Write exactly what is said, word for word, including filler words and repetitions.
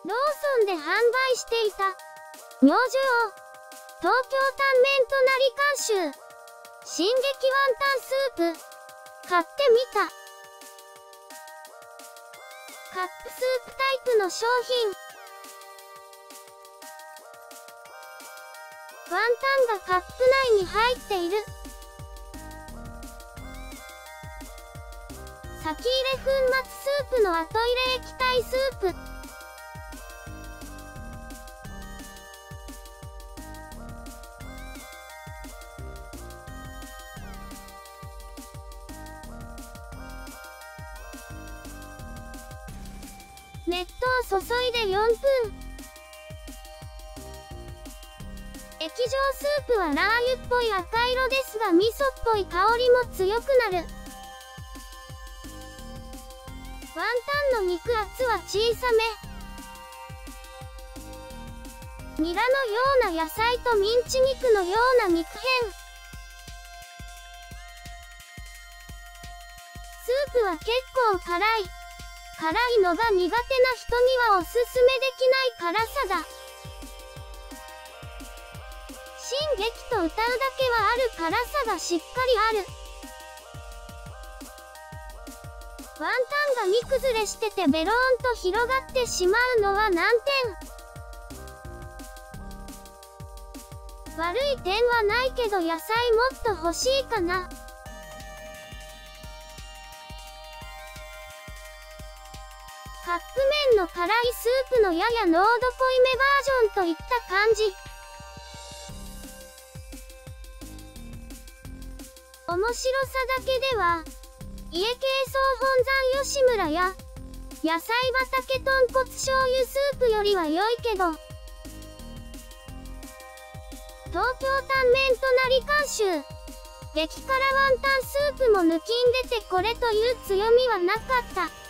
ローソンで販売していた明星東京タンメン隣監修進撃ワンタンスープ買ってみた。カップスープタイプの商品。ワンタンがカップ内に入っている。先入れ粉末スープの後入れ液体スープ。熱湯を注いでよんぷん。液状スープはラー油っぽい赤色ですが味噌っぽい香りも強くなる。ワンタンの肉厚は小さめ。ニラのような野菜とミンチ肉のような肉片。スープは結構辛い。辛いのが苦手な人にはおすすめできない辛さだ。進撃と歌うだけはある辛さがしっかりある。ワンタンが煮崩れしててベローンと広がってしまうのは難点。悪い点はないけど野菜もっと欲しいかな。カップ麺の辛いスープのやや濃度濃いめバージョンといった感じ。面白さだけでは、家系総本山吉村や、野菜畑豚骨醤油スープよりは良いけど、東京タンメン隣監修、激辛ワンタンスープも抜きんでてこれという強みはなかった。